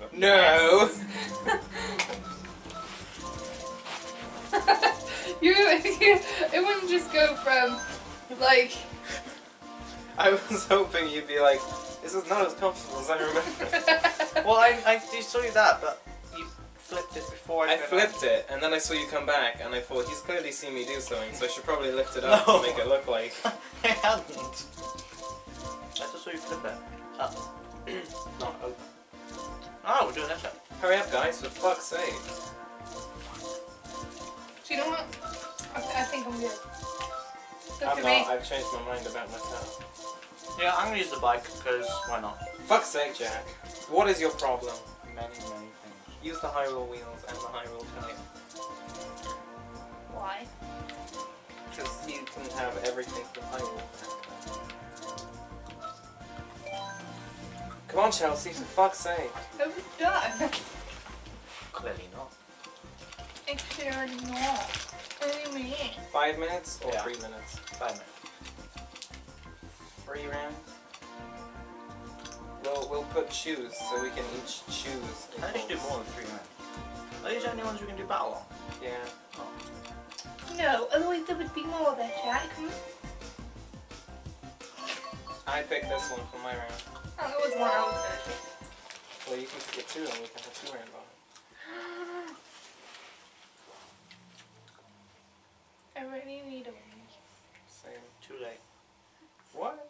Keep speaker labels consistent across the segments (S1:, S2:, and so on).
S1: No!
S2: It wouldn't just go from, like...
S1: I was hoping you'd be like, this is not as comfortable as I remember.
S3: Well, I saw you that, but you flipped it before
S1: I flipped it, and then I saw you come back, and I thought, he's clearly seen me do something, so I should probably lift it up to make it look like...
S3: I hadn't. I just saw you flip it. Up. Not over. Oh, we're doing that shit.
S1: Hurry up, guys, for fuck's sake.
S2: Do you know what? I think I'm good. Look
S1: I'm
S2: at
S1: not,
S2: me.
S1: I've changed my mind about my car.
S3: Yeah, I'm gonna use the bike, because why not?
S1: Fuck's sake, Jack. What is your problem?
S3: Many things.
S1: Use the high roll wheels and the high roll tire.
S2: Why?
S1: Because you can have everything from high roll. Come on, Chelsea, for fuck's sake.
S2: It was done.
S3: Clearly not.
S2: It's clearly not. What do you mean?
S1: 5 minutes or
S3: Yeah.
S1: 3 minutes?
S3: 5 minutes.
S1: 3 rounds? We'll put choose so we can each choose.
S3: I think we should do more than 3 minutes. Are these the only ones we can do battle on?
S1: Yeah.
S3: Oh.
S2: No, otherwise there would be more there, Jack.
S1: I picked this one for my round.
S2: Oh, that was one I was going to do.
S1: Well, you can pick it too, and we can have 2 rounds on it.
S2: I really need a wee.
S1: Same.
S3: Too late.
S1: What?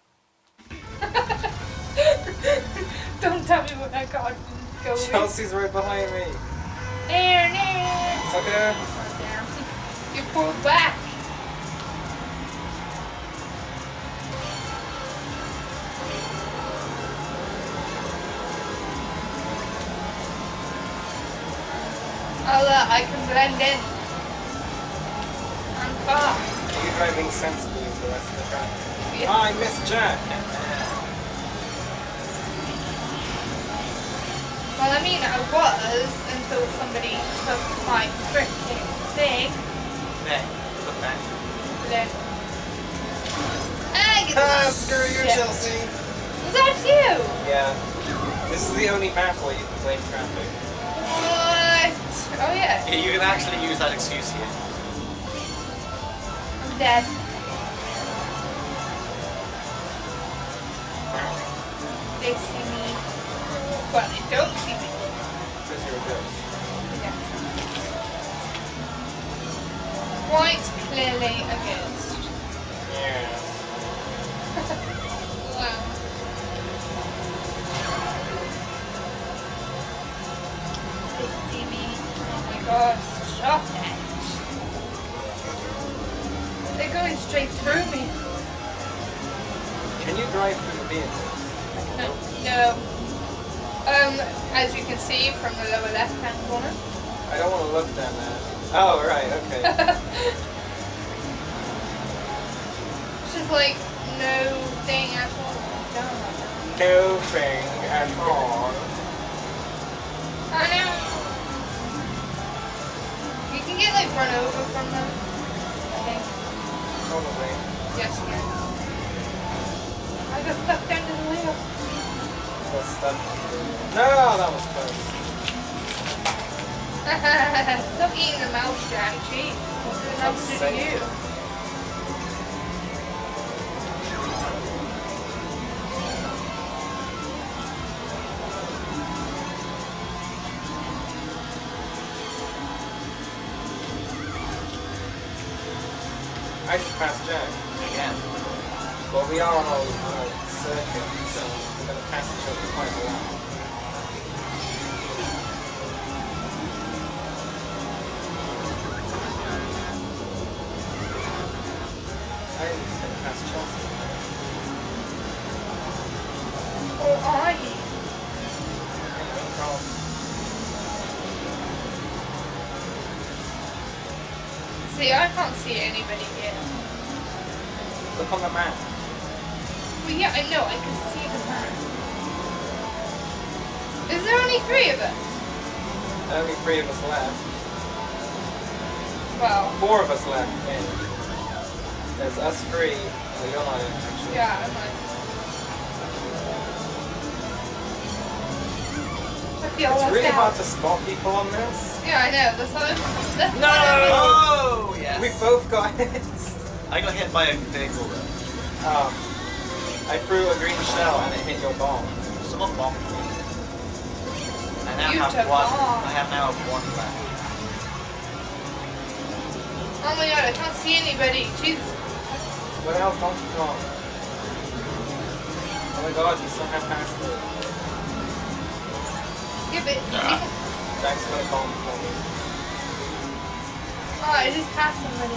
S2: Don't tell me what I got. Go with.
S1: Chelsea's right behind me.
S2: There.
S1: Sucker.
S2: Oh, damn. You pulled back. Oh look, I can blend in. I'm far.
S1: Are you driving sensibly with the rest of the traffic?
S2: Yeah.
S1: Ah, I missed Jack.
S2: Well, I mean, I was until somebody took my freaking thing.
S3: There. Look back.
S2: Then I get
S1: Ah, screw you,
S2: shit.
S1: Chelsea.
S2: Was that you?
S1: Yeah. This is the only map where you can blame traffic.
S2: What? Oh yeah.
S3: Yeah, you can actually use that excuse here.
S2: I'm dead. They see me. Well, they don't see me.
S1: Because you're a ghost.
S2: Yeah. Quite clearly a ghost.
S1: Yeah.
S2: Wow. They see me. Oh my god, stop it. They're going straight through me.
S1: Can you drive through the vehicle?
S2: No. As you can see from the lower left-hand corner.
S1: I don't want to look down there. Oh, right, okay.
S2: It's just like no thing at all.
S1: No thing at all.
S2: I know. You can get like run over from them. I think.
S1: Probably.
S2: Yes, you can. I got stuck under the wheel.
S1: What's stuck? No, that was close.
S2: Stop eating the mouse, Jack. Jeez. What did the mouse do to you?
S1: I just passed Jack.
S3: Again.
S1: Well, we are on a circuit, so we're going to pass each other quite a lot. I didn't just going to pass Chelsea.
S2: Or are you?
S1: Anyway, Carl.
S2: See, I can't see anybody here.
S1: Look on the map.
S2: Well, yeah, I know. I can see the map. Is there only 3 of us?
S1: Only 3 of us left.
S2: Well,
S1: 4 of us left. In. There's us 3. Well, you're not in, actually.
S2: yeah, I'm like. Yeah,
S1: It's
S2: let's
S1: really
S2: go.
S1: hard to spot people on this.
S2: Yeah, I know. That's why. That's
S1: No!
S3: Oh, yes.
S1: We both got hit.
S3: I got hit by a vehicle though.
S1: Oh. I threw a green shell and it hit your bomb.
S3: Someone bombed me. I now
S2: You
S3: have
S2: took
S3: one.
S2: off.
S3: I have now one left.
S2: Oh my god, I can't see anybody. Jesus.
S1: Where the hell's Donkey Kong? Oh my god, you somehow passed me.
S2: Yeah, but.
S1: Jack's gonna bomb for me.
S2: Oh, I just passed somebody.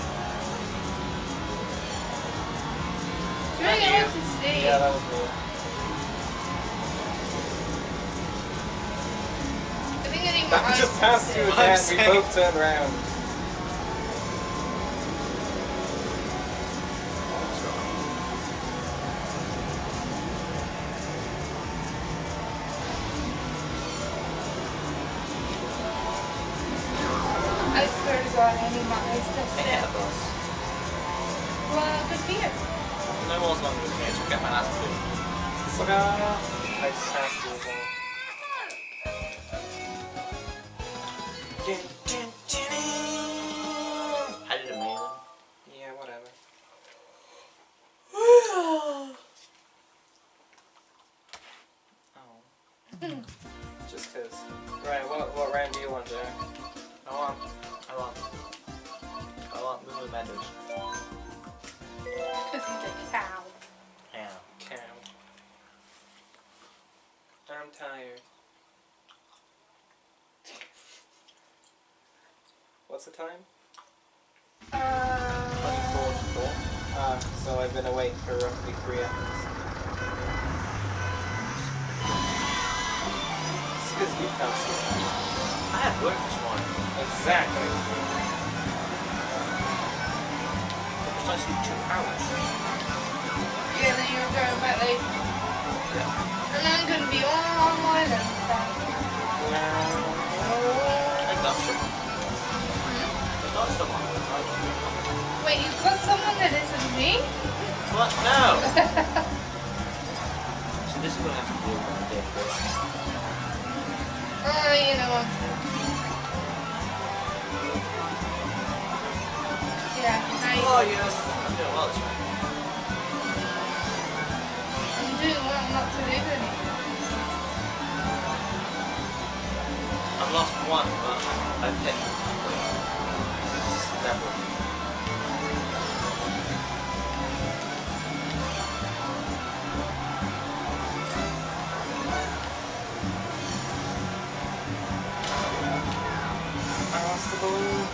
S2: Do I get to see?
S1: Yeah, that was me.
S2: I think I need my
S1: I
S2: eyes
S1: just
S2: to
S1: passed
S2: see.
S1: you
S3: I'm
S1: again, we
S3: saying.
S1: both turned around.
S2: I swear to God, I need my eyes to
S3: I
S2: see.
S3: hit a bus.
S2: Well, good for you.
S3: No more as long as me to get my last blue.
S1: I just passed you as well.
S3: I did amazing.
S1: Yeah, whatever. Oh. Just cause. Right, what round do you want, Jack?
S3: I want Moo Meadows.
S2: Because he's a cow.
S3: Yeah.
S1: Cow. I'm tired. What's the time?
S3: 24 to 4.
S1: So I've been awake for roughly 3 hours. It's because you can't sleep.
S3: I had work this morning.
S1: Exactly.
S3: Precisely 2 hours.
S2: Yeah, then you're going back late.
S3: Yeah.
S2: And I'm going to be all on my own stuff.
S3: I got someone. I got someone.
S2: Wait, you got someone that isn't me?
S3: What? No! So this is what I have to do when I did this.
S2: You know what? Yeah, now you
S3: Oh yes! I'm doing well this week.
S2: I'm doing well not to lose anything.
S3: I've lost one, but I've hit several.
S1: I lost the balloon.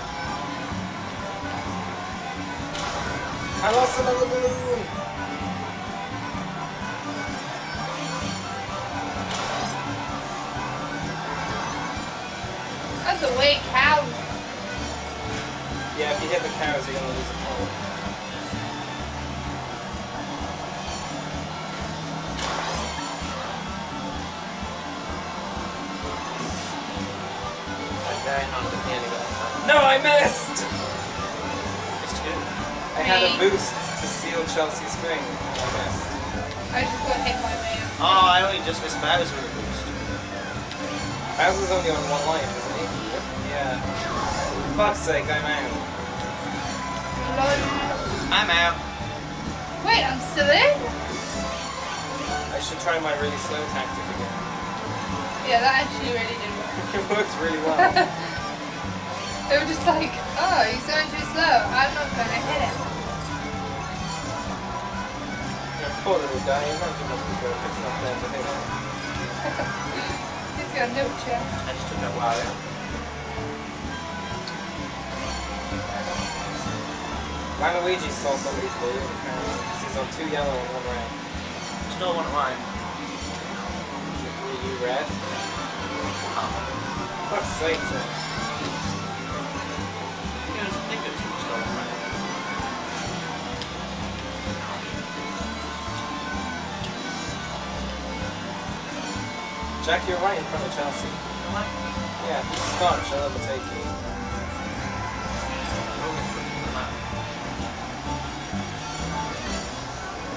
S1: I lost another balloon.
S2: That's the way cows.
S1: Yeah, if you hit the cows, you're gonna lose a point.
S3: I'm very not at the end of that.
S1: No, I missed.
S3: It's good.
S1: I had a boost to steal Chelsea's spring, and I missed.
S2: I just got hit by man.
S3: Oh, I only just missed Bowser with a boost.
S1: Bowser's only on 1 life, isn't he? Yep. Yeah. For fuck's sake, I'm out.
S3: I'm out.
S2: Wait, I'm still in?
S1: I should try my really slow tactic again.
S2: Yeah, that actually really did work.
S1: It works really well.
S2: They were just like, oh, he's going too slow. I'm not going to hit him.
S1: Yeah, poor little guy, he's not good enough to go. It's not fair to hit him.
S2: He's got no chance.
S3: I just took that wow out.
S1: Waluigi saw somebody's balloon apparently, because he's on 2 yellow and 1 red.
S3: Still one of mine.
S1: Were you red?
S3: Oh.
S1: Fuck's sake, man.
S3: I think it's still one mine.
S1: Jack, you're right in front of Chelsea.
S3: Am I?
S1: Yeah, if you stop, she'll overtake you.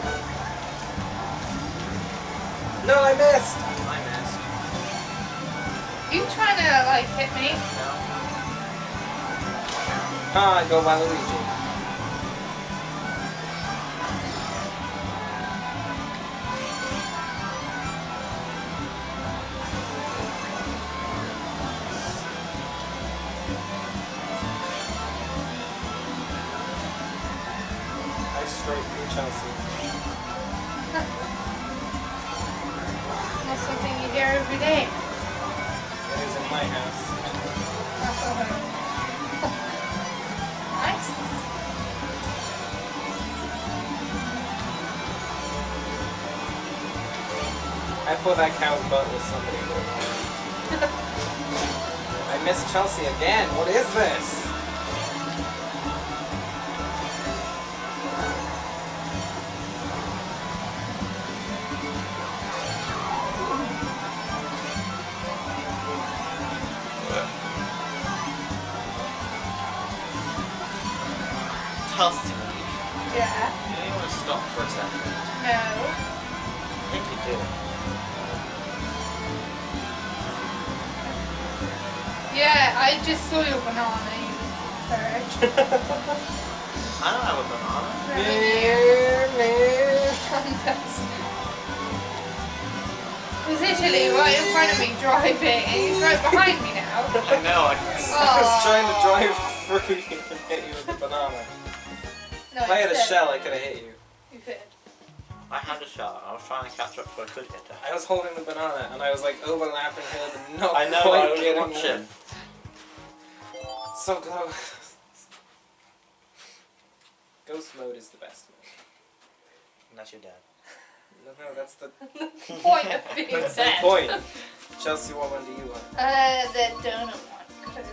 S1: No, I missed!
S3: I missed.
S2: You trying to like hit me?
S3: No.
S1: Ah, I go by Luigi. I straight through Chelsea.
S2: That's something you hear every day.
S1: It is in my house.
S2: Nice.
S1: I thought that cow's butt was somebody. I missed Chelsea again. What is this?
S3: Chelsea.
S2: Yeah.
S3: You want to stop for a second?
S2: No.
S3: I think you do.
S2: Yeah, I just saw your banana, you turd.
S3: I don't have a banana.
S2: It was literally right in front of me driving, and he's right behind me now.
S3: I know, I can see.
S1: I was trying to drive through you and hit you with the banana.
S2: No,
S1: If I had a
S2: instead,
S1: shell, I could have hit you.
S2: You could.
S3: I had a shot. I was trying to catch up so I could get that.
S1: I was holding the banana and I was like overlapping him and not
S3: I know,
S1: quite
S3: I was
S1: getting
S3: watching.
S1: So close. Ghost mode is the best mode.
S3: And that's your dad.
S1: No, that's the
S2: Point of being
S1: that's the
S2: said.
S1: point. Chelsea, what one do you want?
S2: The donut one. 'Cause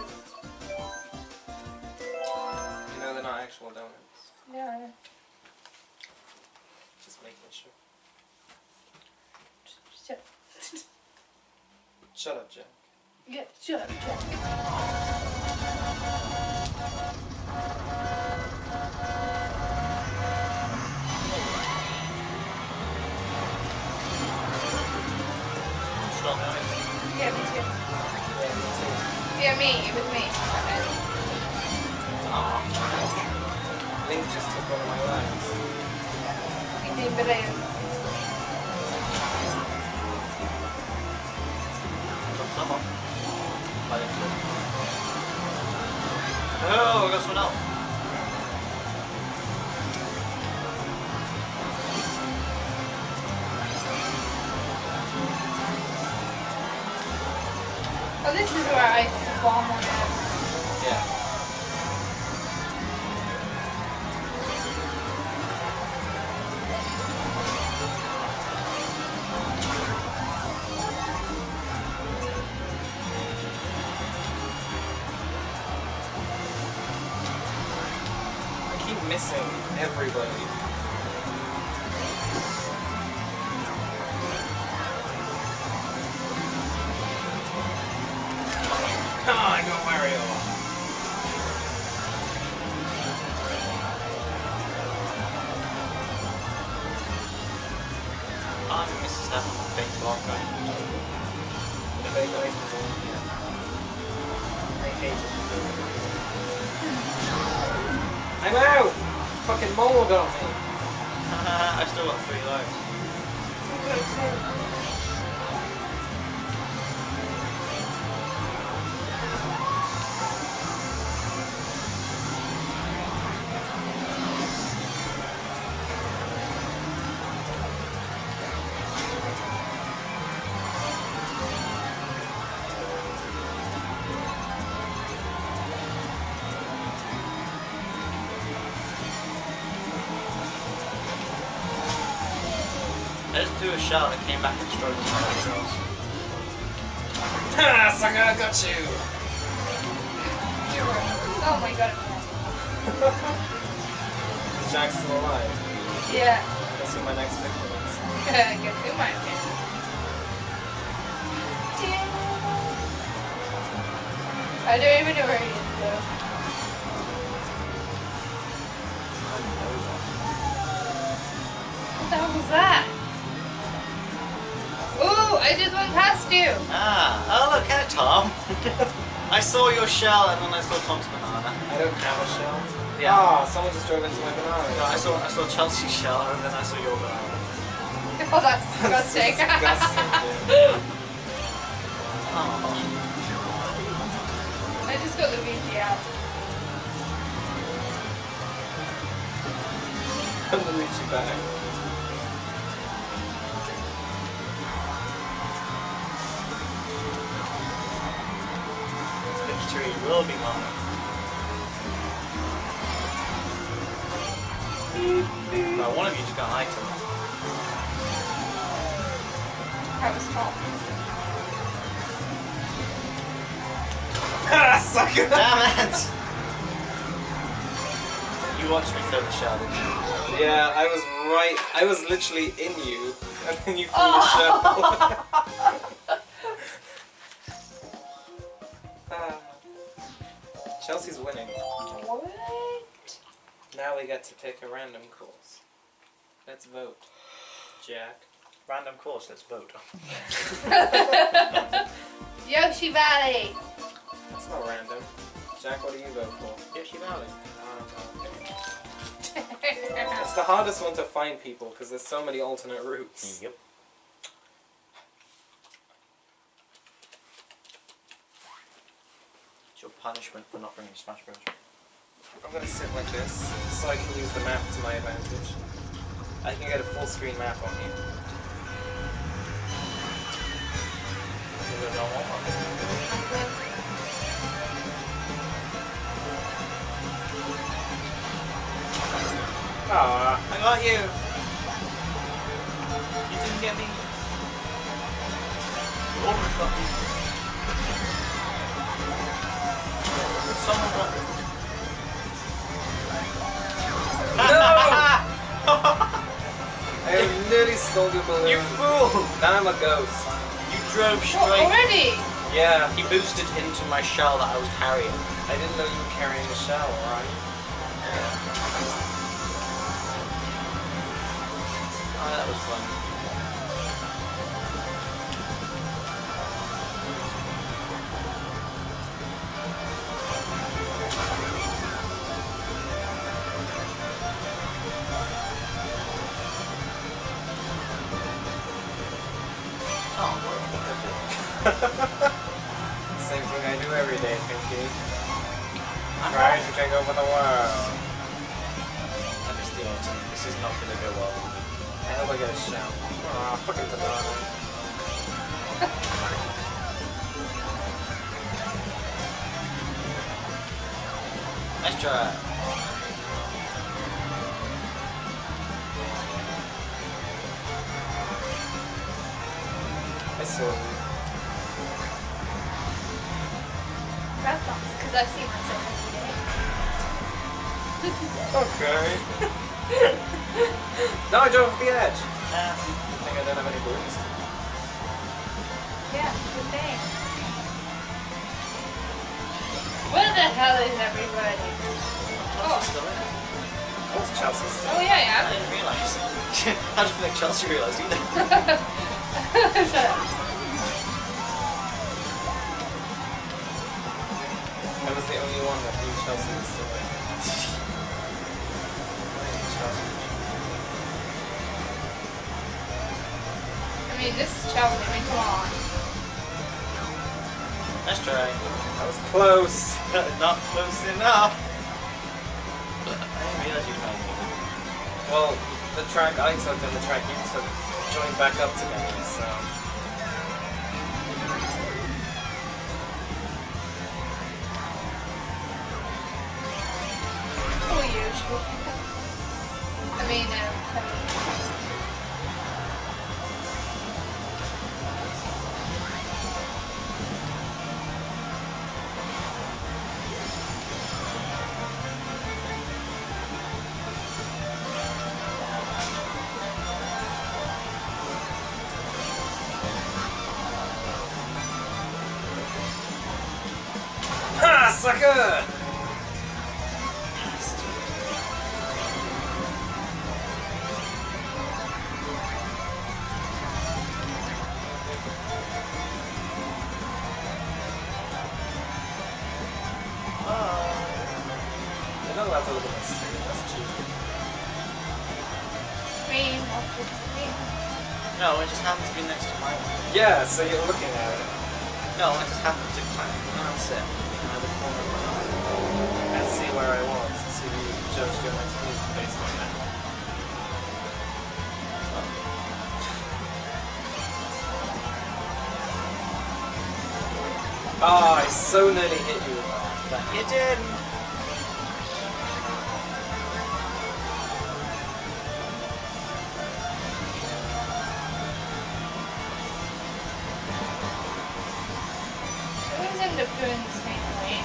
S1: You know they're not actual donuts.
S2: yeah, I know.
S1: Just making sure.
S2: Shut.
S1: Shut up, Jack.
S2: Yeah, shut up, Jack.
S3: Stop now.
S2: Yeah, me too.
S1: Yeah, me too.
S2: Yeah, me. It was me. Okay.
S1: Link just took one of my lives.
S2: Hindi brains.
S3: Got someone. I didn't do it. Oh, I got someone else.
S2: Oh, this is where I bomb on it.
S1: Yeah. I keep missing everybody. Ah, I got Mario.
S3: I'm Mrs. F. Big Block, right?
S1: The big items on. Yeah. I hate it. I'm out! Fucking mold on me.
S3: I still got 3 lives. I just threw a shell and it came back and strode on my girls.
S1: Ha! Sucker, I got you!
S2: Oh my god.
S1: Is Jack still alive?
S2: Yeah.
S1: Guess who my next victim is?
S2: Guess who might be? I don't even know where he is though. What the hell was that? Ooh, I just won passed you.
S3: Ah, oh look at Tom. I saw your shell and then I saw Tom's banana.
S1: I don't have a shell.
S3: Yeah.
S1: Ah, someone just drove into my banana.
S3: No, I saw Chelsea's shell and then I saw your banana.
S2: Oh, that's
S1: That's
S2: disgusting.
S1: disgusting, dude.
S3: Oh.
S2: I just got Luigi out.
S1: Put Luigi back.
S3: Victory will be mine. Well, one of you just got an item.
S2: That was Tom.
S1: Ah, sucker!
S3: Damn it! You watched me throw the shell, didn't you?
S1: Yeah, I was right. I was literally in you, and then you threw the shell. Ah. Chelsea's winning.
S2: What?
S1: Now we get to pick a random course. Let's vote. Jack.
S3: Random course, let's vote.
S2: Yoshi Valley.
S1: That's not random. Jack, what do you vote for?
S3: Yoshi Valley.
S1: It's the hardest one to find people because there's so many alternate routes.
S3: Yep. It's your punishment for not bringing Smash Bros.
S1: I'm gonna sit like this so I can use the map to my advantage. I can get a full screen map on you. Aww,
S3: I got you! You didn't get me. You almost got me. Someone got me.
S1: I nearly stole your balloon.
S3: You fool!
S1: Now I'm a ghost.
S3: You drove
S2: What,
S3: straight.
S2: already?
S1: Yeah,
S3: He boosted into my shell that I was carrying.
S1: I didn't know you were carrying the shell, right?
S3: Oh, that was fun.
S1: Same thing I do every day, Pinky. Trying to take over the world.
S3: I missed the ultimate. This is not going to go well.
S1: I hope I get a shell. Aw, fucking banana.
S3: Nice try.
S1: I saw you.
S2: That's not because I see myself every day.
S1: Okay. No, I drove off the edge.
S3: Yeah.
S1: I think I don't have any balloons.
S2: Yeah, good thing. Where the hell is everybody?
S3: Chelsea's still in.
S1: What's Chelsea's still?
S2: Oh yeah,
S3: I
S2: yeah.
S3: didn't realise. I don't think Chelsea realised either.
S2: Shut up.
S1: I was the only one that knew Chelsea was still in.
S2: I mean, this is Chelsea. I mean, come on.
S3: Nice try.
S1: That was close.
S3: Not close enough. I didn't realise you found me.
S1: Well, the track I took and the track you took joined back up together, so...
S2: Oh, usual. I mean,
S1: Ha, sucker! Oh, that's a little bit stupid. That's cheap.
S2: Green, opposite green.
S3: No, it just happens to be next to my one.
S1: Yeah, so you're looking at it.
S3: No, I just happened to glance it in the corner of my eye.
S1: And see where I was. So you judged your next move based on that. Oh, I so nearly hit you with that.
S3: But you didn't.
S2: It was end up doing the same way.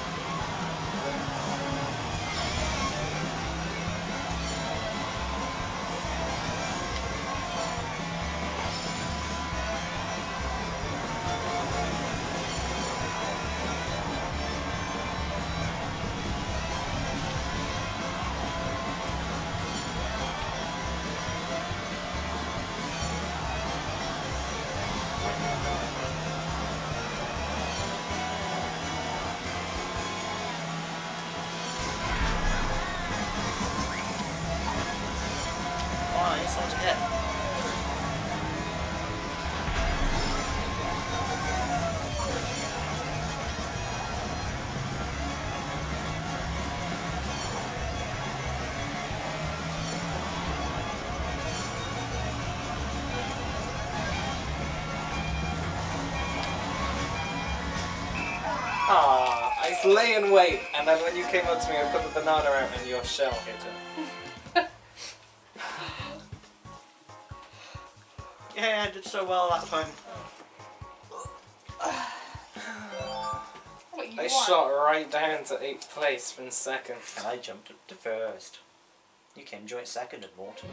S3: Oh, I need someone to hit.
S1: Ah, I lay in wait, and then when you came up to me, I put the banana out and your shell hit it.
S3: Yeah, I did so well that time.
S2: What you
S1: I
S2: want?
S1: shot right down to 8th place from 2nd.
S3: And I jumped up to first. You came joint second and more.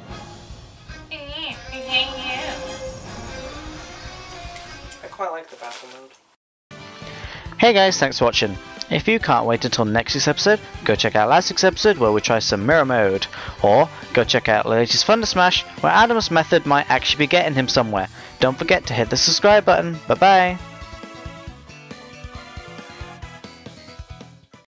S1: I quite like the battle mode.
S4: Hey guys, thanks for watching. If you can't wait until next week's episode, go check out last week's episode where we try some mirror mode. Or go check out the latest Thunder Smash where Adam's method might actually be getting him somewhere. Don't forget to hit the subscribe button. Bye bye.